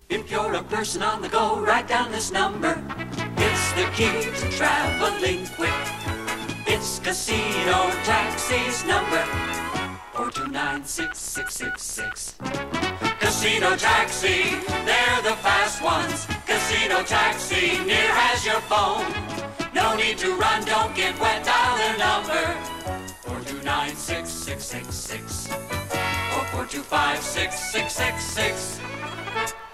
If you're a person on the go, write down this number. It's the key to traveling quick. It's Casino Taxi's number, 429-6666. Casino Taxi, they're the fast ones. Casino Taxi, near has your phone. No need to run, don't get wet, dial their number, 429-6666 or 425-6666.